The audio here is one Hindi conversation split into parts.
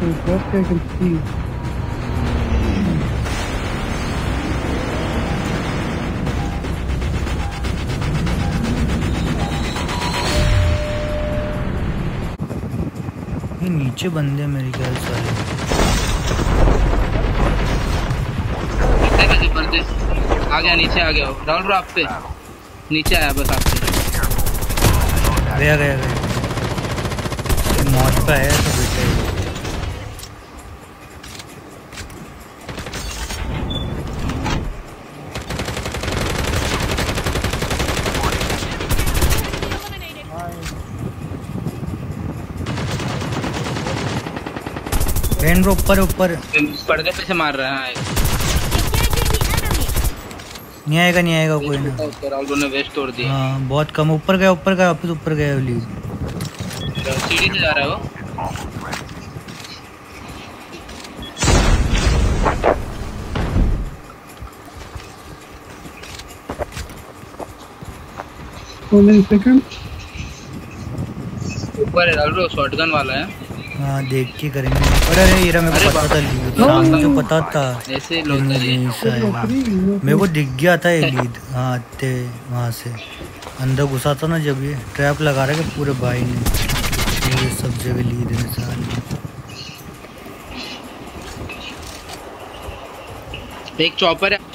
first I can see. ये नीचे बंदे मेरे ख्याल सारे आ गया, नीचे आ गया राउंड आप पे, नीचे आया बस आप पे। गया गया गया मौत पे आया तो बेटे बहन ब्रो ऊपर ऊपर पर्दे पे से मार रहा है। नहीं आएगा कोई ना। राउंड ने वेस्ट तोड़ दिया। हाँ बहुत कम ऊपर गया वापस ऊपर गया लीड। सीढ़ी से जा रहा है वो। ऊपर है राउंड, शॉटगन वाला है। हाँ देख के करेंगे। अरे ये मेरे को पता था, मुझे पता था ऐसे लोग मेरे को दिख गया था ये लीड। हाँ ते वहाँ से अंदर घुसा था ना जब ये ट्रैप लगा रहा है पूरे भाई ने, पूरे सब जगह लीड है सारे। एक चॉपर है।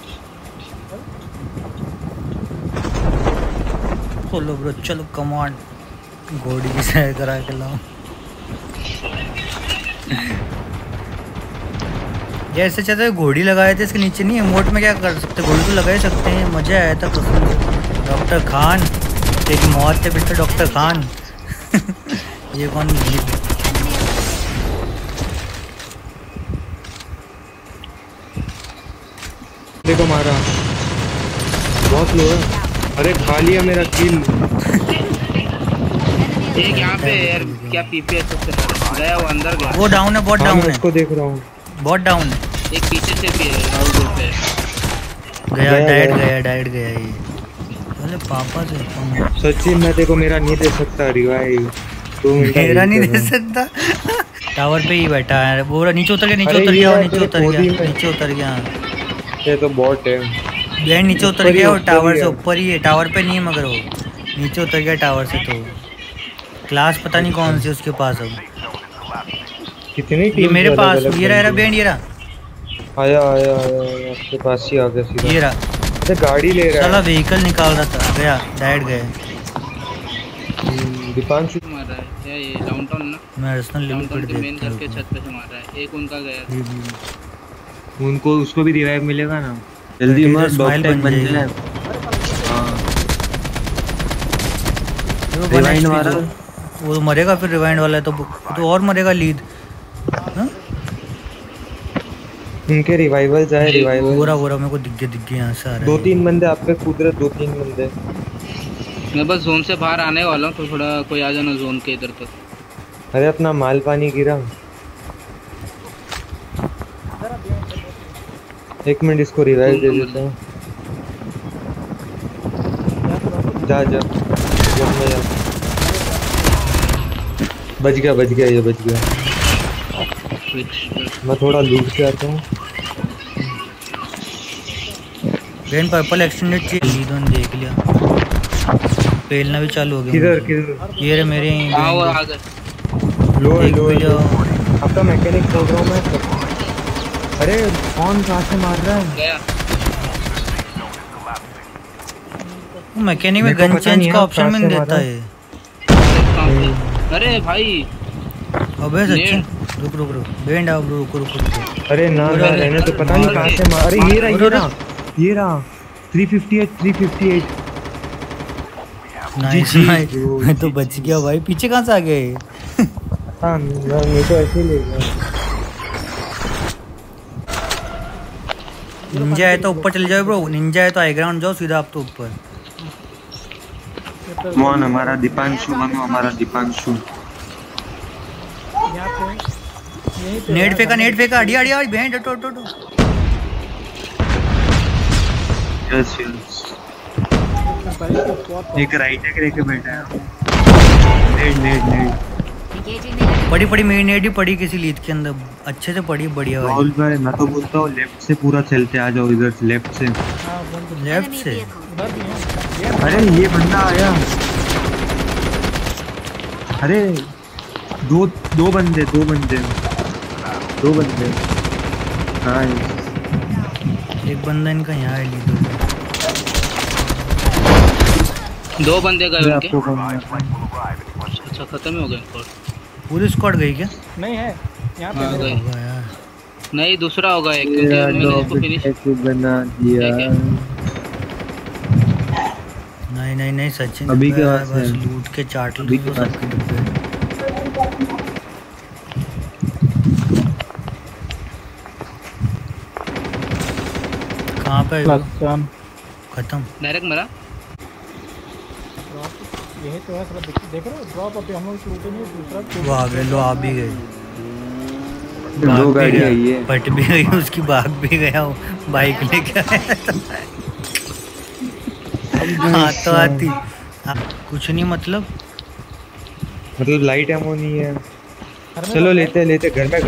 चलो ब्रो चलो कमांड घोड़ी की सैर करा के लाओ। जैसे चाहते हैं घोड़ी लगाए थे इसके नीचे नहीं है मोट में, क्या कर सकते, घोड़ी तो लगा ही सकते हैं। मजा आया था पसंद। डॉक्टर खान तेरी मौत है फिर तो डॉक्टर खान। ये कौन गीत देखो मारा बहुत लो है। अरे खा लिया मेरा किल। एक यहाँ पे यार क्या पीपीएस गया, वो अंदर गया। वो डाउन है, बहुत डाउन है। उसको देख रहा हूँ, बहुत डाउन है। एक पीछे से भी है राउंड पे गया डाइट गया ये। अरे पापा से सच्ची मैं देखो मेरा नहीं दे सकता रिवाइव, 2 मिनट मेरा नहीं दे सकता। टावर पे ही बैठा है वो, नीचे उतर गया नीचे उतर गया। ये तो बॉट है बेन, नीचे उतर गया। वो टावर से ऊपर ही है, टावर पे नहीं है मगर वो नीचे उतर गया टावर से। तो क्लास पता नहीं कौन सी उसके पास। अब कितनी ये मेरे पास ये रहा बैंड, ये रहा आया आपके पास ही आ गया सीधा। ये रहा तो गाड़ी ले रहा है, साला व्हीकल निकाल रहा था। गया डायरेक्ट गए। दीपांशु मार रहा है क्या ये डाउनटाउन ना? मैं पर्सनल लिमिट डाउनटाउन पे के मेन घर के देखता छत पे से मार रहा है। एक उनका गया, उनको उसको भी रिवाइव मिलेगा ना। जल्दी मर, स्माइल बन जाएगा। रिवाइंड मारा, वो मरेगा फिर रिवाइंड वाला है तो और मरेगा लीड। उनके रिवाइवल जाए रिवाइवल। पूरा मेरे को दिख गया यहाँ से आ रहा है। 2-3 बंदे आप पे कूद रहे, 2-3 बंदे। मैं बस जोन से बाहर आने वाला हूँ तो थोड़ा कोई आ जाना जोन के इधर तक। अरे अपना माल पानी गिरा। 1 मिनट इसको रिवाइव दे देता हूँ। जा बच गया ये बच गया। मैं थोड़ा लूट के आता हूँ। वेन पर्पल एक्सटेंडेड चाहिए, लीडोन देख लिया। पेलना भी चालू हो गया। किधर ये रे मेरे हां वो आ गए। लो आपका मैकेनिक बोल रहा हूँ मैं। अरे कौन कहाँ से मार रहा है? गया मैकेनिक में गन चेंज का ऑप्शन मिल देता है। अरे भाई अबे सच्ची रुक बैंड आओ रुक। अरे ना रहने तो पता नहीं कहाँ से मार। अरे ये रहा 358 नाइस। मैं तो बच गया भाई, पीछे कहाँ से आ गए? हाँ मैं तो ऐसे ही ले गया। निंजा है तो ऊपर चले जाओ ब्रो, निंजा है तो हाई ग्राउंड जाओ सीधा आप तो ऊपर। कौन हमारा दीपांशु? बनो हमारा दीपांशु। नेट फेंका अड़ी बैंड टो यस एक राइट है लेके बैठा है। नेट पड़ी पड़ी मेरी नेट ही पड़ी किसी लीड के अंदर, अच्छे से पड़ी, बढ़िया वाली। राहुल भाई मैं तो बोलता हूँ लेफ्ट से पूरा चलते आ जाओ, इधर लेफ्ट से। लेफ्ट से? अरे ये बंदा आया। अरे दो बंदे हाँ एक बंदा इनका यहाँ है लीड। 2 बंदे गए उनके। आपको कौन है? अच्छा खत्म ही हो गए स्क्वाड। पूरी स्क्वाड गई क्या? नहीं है यहाँ पे हाँ, मेरे गए। होगा यार। नहीं दूसरा होगा एक, क्योंकि मैंने इसको फिनिश बना दिया। क्या? नहीं सचिन अभी पे के यार, पास बस है। लूट के चाट अभी लो के पास सबके डिब्बे। कहाँ पे है वो? खत्म। डायरेक्ट मरा। यही तो है साला, देख रहे हो ड्रॉप अभी हम लोग शुरू के नहीं दूसरा वो आ गए, लो आ भी गए। दो भी गाड़ी गया, आई है। पट भी गई उसकी, भाग भी गया वो बाइक लेके आया। हाँ तो आती कुछ नहीं मतलब लाइट एमो नहीं है। घर में चलो तो लेते घर में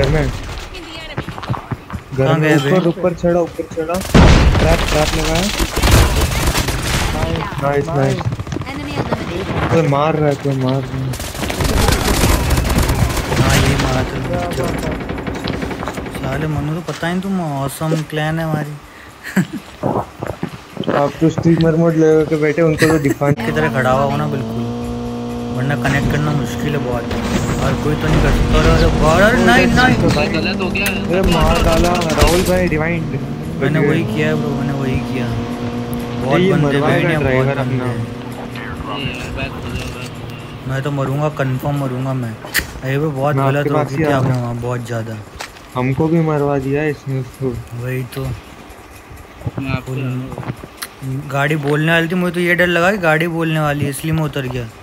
कहाँ गए बे? ऊपर चढ़ा ट्रैप लगाया। नाइस कोई मार रहा है। हाँ ये मारा था साले मनु, तो पता ही नहीं तुम ऑसम क्लैन है हमारी। आप तो स्ट्रीमर मोड लगा के बैठे, उनको तो डिफाइन की तरह खड़ा हुआ हो ना बिल्कुल, वरना कनेक्ट करना मुश्किल है बहुत, और कोई तो नहीं कर सकता। अरे बॉर्डर नहीं भाई गलत हो गया। अरे मार डाला राहुल भाई रिवाइंड। मैंने वही किया है ब्रो, मैंने वही किया। बहुत ये बंदे मरवाएगा बैठे हैं, ड्राइवर बहुत बंदे अपना। हैं। बैक हो जाओ। मैं तो मरूंगा, कंफर्म मरूंगा मैं। अरे वो बहुत मैं गलत आपके हो पास गई ही थी आ आपने रहा हूँ। वहाँ, बहुत ज़्यादा। हमको भी मरवा दिया इसने उसको। वही तो मैं आपको गाड़ी बोलने वाली थी, मुझे तो ये डर लगा कि गाड़ी बोलने वाली है, इसलिए मैं उतर गया।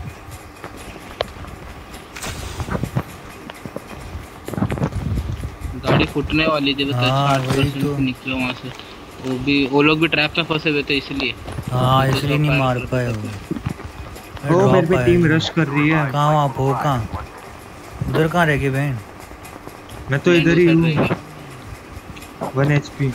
गाड़ी फूटने वाली थी, हाँ, वही 60% तो। निकले वहाँ से। वो लोग भी ट्रैप में फंसे हुए थे इसलिए। हाँ इसलिए नहीं मार पाए वो। वो ड्रॉप मेरे पे आया टीम है। रश कर रही है। कहाँ वहाँ हो कहाँ? उधर कहाँ रह गए बहन? मैं तो इधर ही हूँ। 1 HP।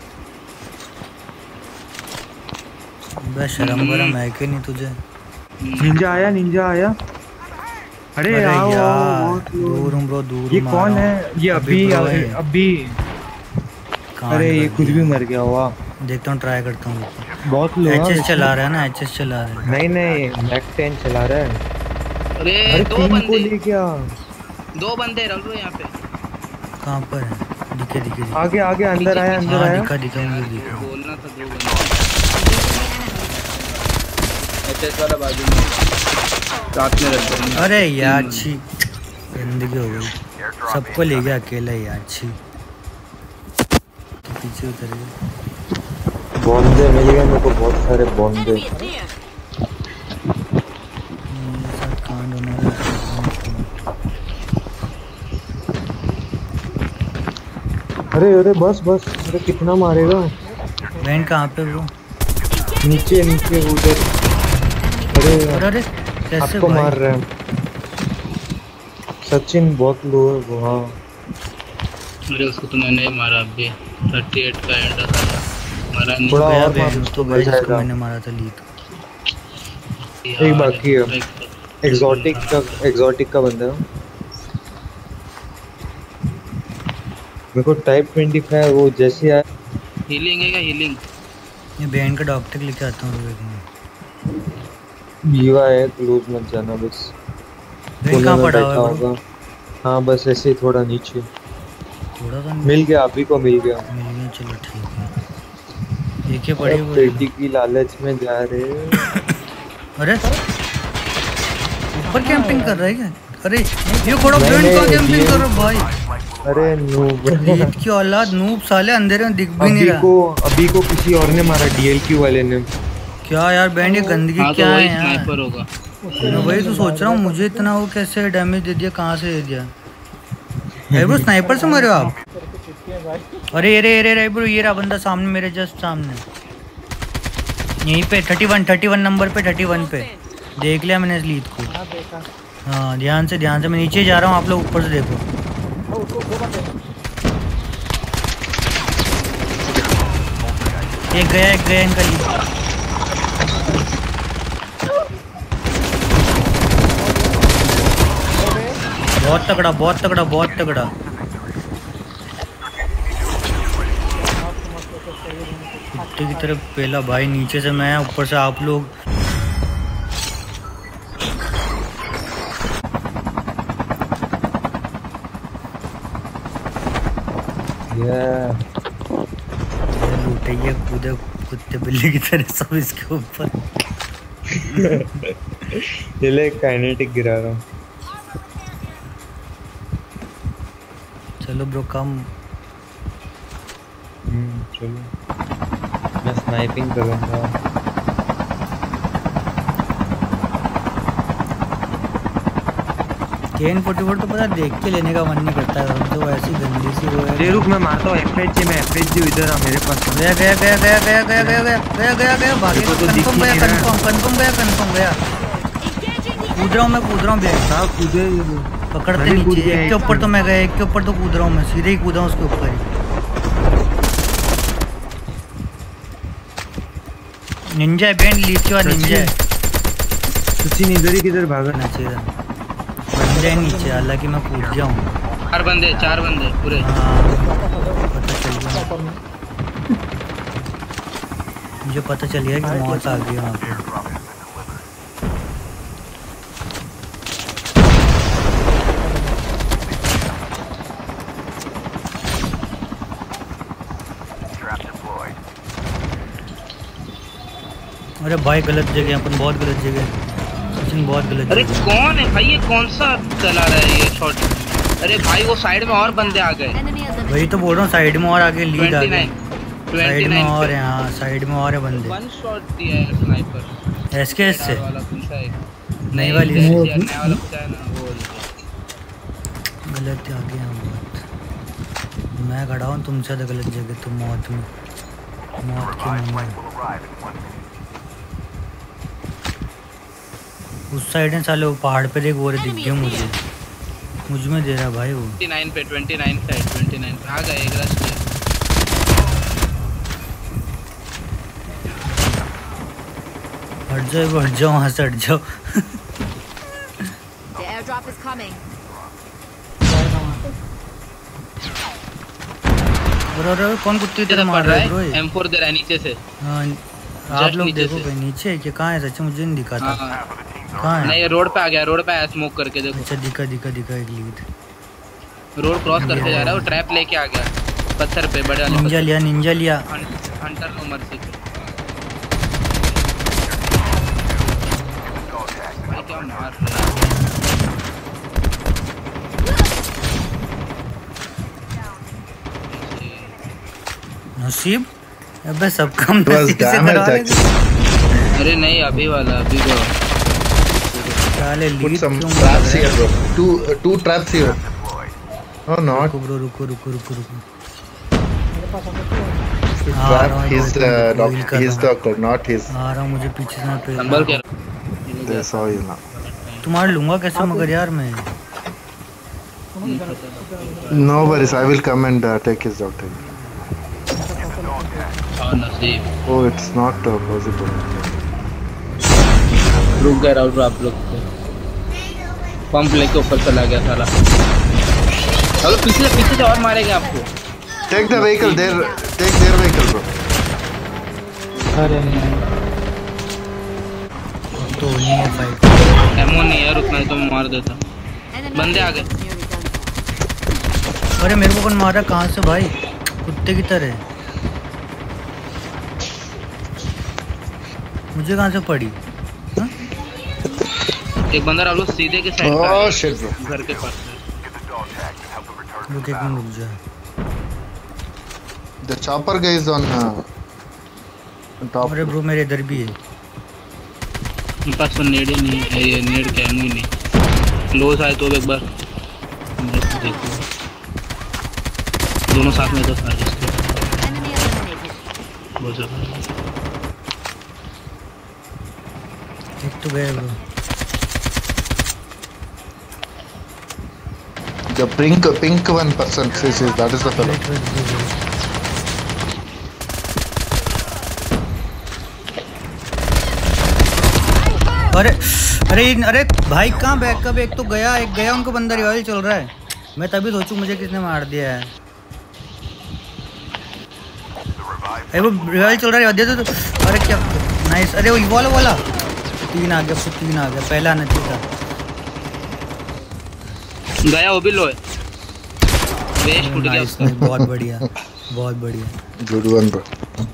बस शर्म वरम है कि नहीं तुझे? निंजा आया। अरे अरे आओ यार बहुत लोग। दूर हूँ ब्रो, दूर ये हूँ, कौन आ रहा है? हूँ। ये अभी bro है। कांड अरे ये कर खुद दिया। भी मर गया हुआ। देखता हूँ, ट्राई करता हूँ। बहुत लोग हैं। HS चला रहा है ना, HS चला रहा है। नहीं मैक 10 चला रहा है। अरे अरे 2 टीम को बंदे ले गया। 2 बंदे रल रहे यहाँ पे। कहाँ पर है? दिखे आगे अंदर आया हाँ दिखा मुझे दिखा। बोलना था 2 बंदे। एचएस वाला बाजू में साथ में रख देंगे। अरे यार छी, जिंदगी हो गई, सबको ले गया अकेला यार छी। तो पीछे उतर गया। बॉन्डे मिल गए मेरे को, बहुत सारे बॉन्डे। मेरे साथ कांड होने वाला है। अरे बस अरे कितना मारेगा? बहन कहाँ पे वो? नीचे उधर। अरे कैसे आपको भाई? मार रहा है। सचिन बहुत लो है वो। हाँ अरे उसको तो मैंने ही मारा अभी। 38 का एंड था, मारा नहीं। थोड़ा गया और बहन मार तो मिल गया जिसको जाएगा। मैंने मारा था लीड। एक बाकी है। एक्सोटिक का बंदा है। मेरे को टाइप 25 वो जैसे आया। हीलिंग है क्या? हीलिंग ये बहन का डॉक्टर लेके आता हूँ रुक में। जीवा है, क्लोज मत जाना बस। बहन कहाँ पड़ा हुआ है होगा। ब्रो? हाँ बस ऐसे ही थोड़ा नीचे। थोड़ा सा मिल गया, अभी को मिल गया। मिल गया, चलो ठीक है। एक ही पड़ी अब वो। पेटी की लालच में जा रहे। अरे ऊपर कैंपिंग कर रहा है क्या? अरे ये थोड़ा नहीं, ब्रेन का नहीं, कैंपिंग कर रहा है भाई। अरे नूब। लीड की औलाद, नूब साले अंधेरे में दिख भी नहीं रहा। अभी को किसी और ने मारा, DLQ वाले ने। क्या यार बैंड, ये गंदगी हाँ तो क्या है वही यार? स्नाइपर होगा। मैं वही तो सोच रहा हूँ, मुझे इतना वो कैसे डैमेज दे दिया, कहाँ से दे दिया? अरे ब्रो स्नाइपर से मरे हो आप? अरे अरे ब्रो, ये रहा बंदा सामने, मेरे जस्ट सामने, यहीं पे 31 नंबर पे, 31 पे देख लिया मैंने इस लीड को। हाँ ध्यान से मैं नीचे जा रहा हूँ, आप लोग ऊपर से देखो। उसको दो बंदे हैं। एक गया इनका लीड। बहुत तगड़ा। कुत्ते की तरफ पहला भाई, नीचे से मैं, ऊपर से आप लोग। लूटे कूदे कुत्ते बिल्ली की तरह सब इसके ऊपर। चले काइनेटिक गिरा रहा हूँ। चलो ब्रो कम। चलो मैं स्नाइपिंग करूँगा। KN-44 तो पता देख के लेने का मन नहीं करता है, तो ऐसी गंदी सी वो है। दे रुक मैं मारता हूँ FHG में। FHG इधर आ मेरे पास। गया भागे। कंफर्म गया। कूद रहा हूँ मैं हाँ कूदे पकड़ते नीचे। एक के ऊपर तो मैं गया, एक के ऊपर तो कूद रहा हूँ मैं, सीधे ही कूदा हूँ उसके ऊपर ही। निंजा है बैंड, लीड के बाद निंजा है। सचिन इधर ही किधर भागा ना चाहिए बंदे है नीचे, हालांकि मैं कूद गया हूँ। 4 बंदे पूरे। हाँ पता चल गया मुझे, पता चल गया कि मौत आ गई वहाँ पे। अरे भाई गलत जगह, अपन बहुत गलत जगह, सचिन बहुत गलत अरे जगह। कौन है भाई, ये कौन सा चला रहा है ये शॉट? अरे भाई वो साइड में और बंदे आ गए। वही तो बोल रहा हूँ, साइड में और आगे लीड आ गई। 29 साइड में और है, हाँ साइड में और है बंदे। 1 शॉट दिया है स्नाइपर। SKS से वाला कौन सा है? नई वाली नया से। वाला पूछा है ना वो। गलत आ गया बहुत। मैं खड़ा हूँ तुमसे तो गलत जगह, तुम मौत की मम्मी। उस साइड है साले, वो पहाड़ पे देख, वो दिख गया मुझ में दे रहा भाई वो। 29 पे 29 साइड 29 पे आ गए एक रश पे। हट जाओ वहाँ से हट जाओ। The airdrop is coming. Bro कौन कुत्ते तेरे मार रहा है ब्रो? M4 दे रहा है नीचे से। हाँ आप लोग नीचे देखो से। भाई नीचे है कि कहाँ है? सच्ची मुझे नहीं दिखा था। हाँ। कहाँ है? नहीं रोड पे आ गया, रोड पे आया स्मोक करके देखो। अच्छा दिखा एक लीड। रोड क्रॉस करके जा रहा है, वो ट्रैप लेके आ गया पत्थर पे, बड़े वाले निंजा लिया। हंटर नो मर्सी पे। भाई क्या मार रहा है? नसीब अबे सब काम नसीब से करवा रहे। अरे नहीं अभी वाला अभी को साले Put लीड some क्यों traps here, bro. Two traps here. Oh, not. रुको। मेरे पास अंदर क्यों है? आ रहा हूँ, His his doctor, not his. आ रहा हूँ, मुझे पीछे से मत नंबर पेल। क्या? They saw you now. तुम्हारे लूंगा कैसे मगर यार मैं? No worries, I will come and take his doctor. और नसीब Oh, it's not possible. रुक गया राउट आप लोग को। पंप लेके ऊपर चला गया साला। अगर पीछे से और मारेंगे आपको। Take the vehicle there. Take their vehicle, bro. अरे नहीं तो नहीं है फाइट। एमो नहीं है, रुकना है तो मैं मार देता। बंदे आ गए। अरे मेरे को कौन मारा? कहाँ से भाई? कुत्ते की तरह मुझे कहाँ से पड़ी? हाँ? एक बंदा आप लोग सीधे के साइड पे Oh आ shit, bro. गया, घर के पास। रुक एक मिनट रुक जा। The chopper guy is on top. अरे ब्रो मेरे इधर भी है। मेरे पास तो नेड ही नहीं है, ये नेड क्या है नहीं। क्लोज आए तो एक बार देखो, दोनों साथ में तो था जिसके Enemy eliminated. बहुत ज़्यादा। एक तो गए bro. The pink one person says that is the fellow. अरे अरे अरे भाई कहाँ बैकअप? एक तो गया, एक गया, उनको बंदा रिवाइव चल रहा है। मैं तभी सोचूं मुझे किसने मार दिया है। अरे वो रिवाइव चल रहा है, दे दो। अरे क्या नाइस। अरे वो वाला 3 आ गया, फिर 3 आ गया, पहला आना चाहिए था। गया वो भी लो है, वेस्ट फुट गया उसका। बहुत बढ़िया, बहुत बढ़िया। Good one, bro.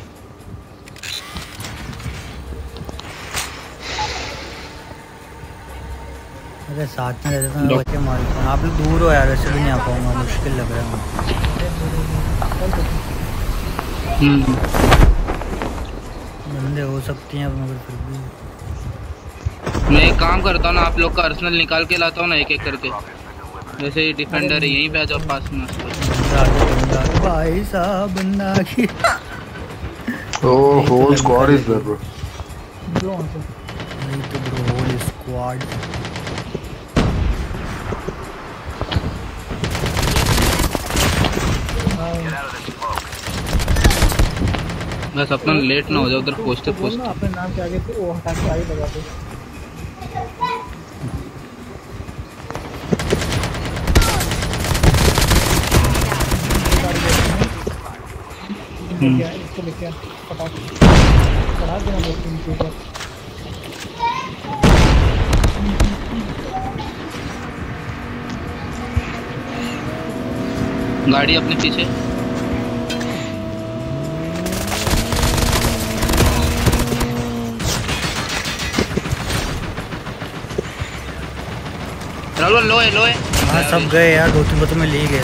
अरे साथ में रहते तो मैं बच्चे मारता हूँ। आप लोग दूर हो यार, वैसे भी नहीं आ पाऊंगा, मुश्किल लग रहा है। बंदे हो सकती हैं मगर फिर भी मैं एक काम करता हूँ ना, आप लोग का अर्सेनल निकाल के लाता हूँ ना एक एक करके। वैसे ही डिफेंडर है, यहीं पे आ जाओ पास में। भाई साहब बंदा की Oh, whole squad is there, bro. नहीं तो ब्रो होल स्क्वाड। बस अपना लेट ना हो जाए उधर पोस्टर अपने नाम के आगे वो हटा के आगे लगा दो। इसको लेके पटाख चढ़ा देना बस इनके ऊपर। गाड़ी अपने पीछे। लो है हाँ सब गए यार, 2-3 बतों में ले गए।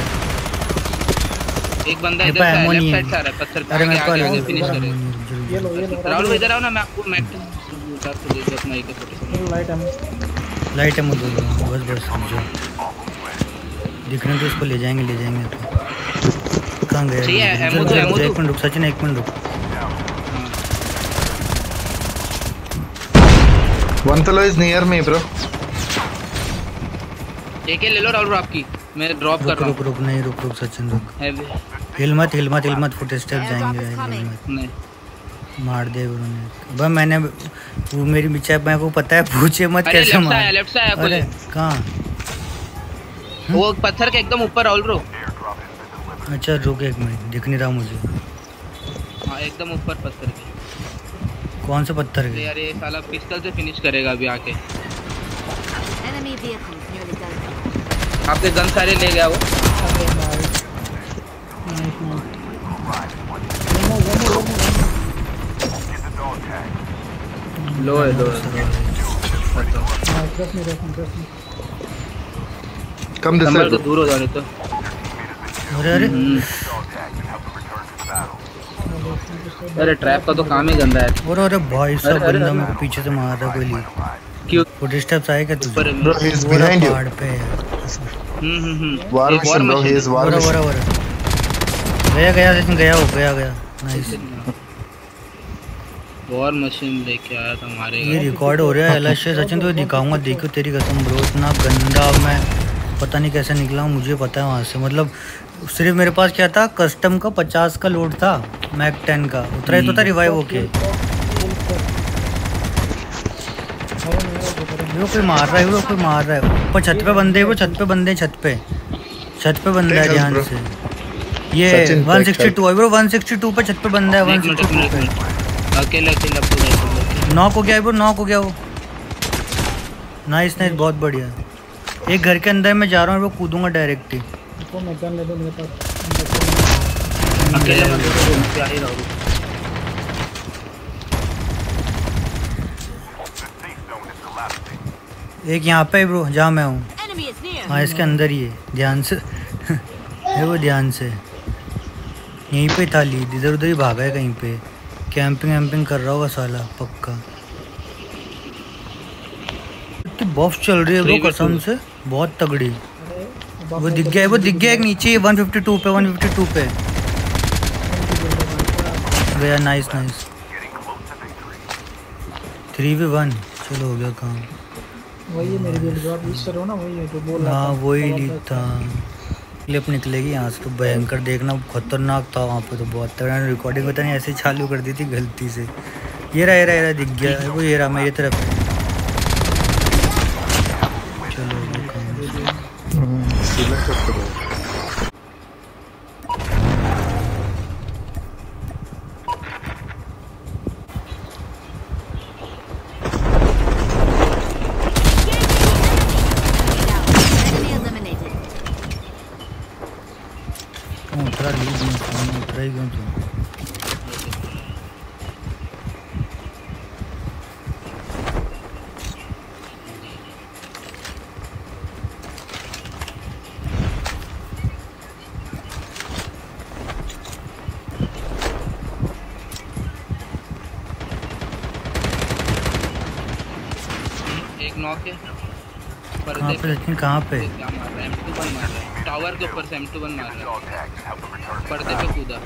एक बंदा इधर से लेफ्ट साइड से आ रहा है, पत्थर पे आगे फिनिश करेगा। ये लो राहुल इधर आओ ना, मैं आपको मैट उतार के दे दूं अपना एक फोटो। लाइट है मुझे बस समझो। दिख रहे तो इसको ले जाएंगे तो। कहाँ गए? एक मिनट रुक सचिन, एक मिनट रुक। One fellow is near me, bro. एक ले लो राहुल आपकी, मैं ड्रॉप कर रहा हूँ। रुक सचिन रुक। हिल मत फुट स्टेप जाएंगे। नहीं मार दे उन्होंने। बस मैंने वो मेरी मिर्चा मेरे को पता है, पूछे मत कैसे मार। लेफ्ट से आया अरे कहाँ? वो पत्थर के एकदम ऊपर राहुल ब्रो। अच्छा रुक एक मिनट, दिख नहीं रहा मुझे। हाँ एकदम ऊपर पत्थर के। कौन से पत्थर के? यार ये साला पिस्टल से फिनिश करेगा अभी आके। Enemy vehicles nearly done. आपके गन सारे ले गया वो। लो है Come this way. तो दूर हो जाने तो। अरे ट्रैप का तो काम ही गंदा है। अरे भाई साहब बंदा मेरे को पीछे से मार रहा कोई। क्यों? फुट स्टेप्स आए क्या तुझे? Bro, he is behind you. पहाड़ पे है। War machine, bro. He is war machine. गया नाइस। वॉर मशीन लेके आया था हमारे। ये रिकॉर्ड हो रहा है एलएस सचिन, तो दिखाऊंगा, देखो तेरी कसम ब्रो। इतना गंदा मैं पता नहीं कैसे निकला हूँ, मुझे पता है वहाँ से। मतलब सिर्फ मेरे पास क्या था, कस्टम का 50 का लोड था, मैक 10 का उतरा ही तो था रिवाइव होके। वो कोई मार रहा है, ऊपर छत पे बंदे है, छत पे बंदा है, ध्यान से। ये 162 है ब्रो, 162 पे छत पे बंदा है। 162 पे अकेला नॉक हो गया वो। नाइस बहुत बढ़िया। एक घर के अंदर मैं जा रहा हूँ, वो कूदूंगा डायरेक्ट ही। अकेले एक यहाँ पे ब्रो, जहाँ मैं हूँ। Enemy is near. हाँ इसके अंदर ही है, ध्यान से है वो, ध्यान से। यहीं पे था लीड, इधर उधर ही भागा है कहीं पे। कैंपिंग कर रहा होगा साला पक्का। इतनी बफ चल रही है ब्रो कसम से, बहुत तगड़ी। वो दिख गया एक नीचे 152 पे गया। Nice 3v1। चलो हो गया काम। वही है मेरे भी, जो आप यूज कर रहे हो ना, वही है जो बोल रहा था। हाँ वही लीड था। क्लिप निकलेगी यहाँ से तो भयंकर देखना, खतरनाक था वहाँ पे तो बहुत तगड़ा। रिकॉर्डिंग पता नहीं ऐसे ही चालू कर दी थी गलती से। ये रहा दिख गया वो, ये रहा मेरी तरफ। चलो ये Enemy eliminated. उतरा लीड में उतरा ही क्यों तू? एक नॉक है कहाँ पे लेकिन कहाँ पे? क्या मार रहा है? M21 मार रहा है टावर के ऊपर से, M21 मार रहा है पर्दे पे कूदा।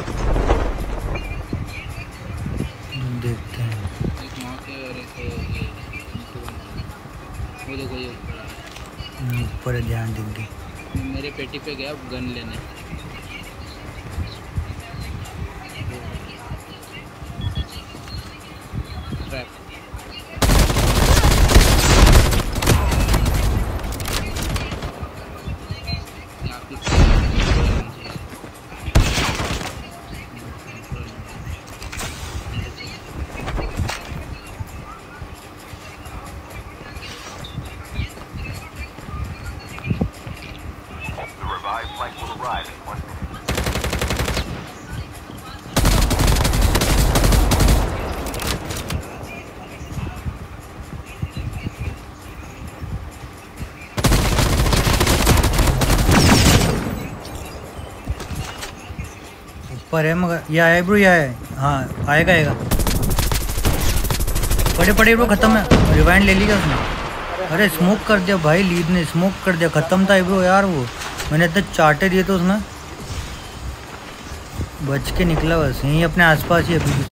देखते हैं। एक नॉक है और एक ये M21 वो देखो ये ऊपर है, ध्यान दिख गई। मेरे पेटी पे गया गन लेने। ट्रैप ऊपर है मगर ये आया ब्रो, ये आया। हाँ आएगा आएगा। पड़े पड़े ब्रो, खत्म है। रिवाइंड ले लिया उसने। अरे स्मोक कर दिया भाई, लीड ने स्मोक कर दिया। खत्म था ब्रो यार वो, मैंने इतने चाटे दिए तो उसने बच के निकला बस। यहीं अपने आसपास ही अभी।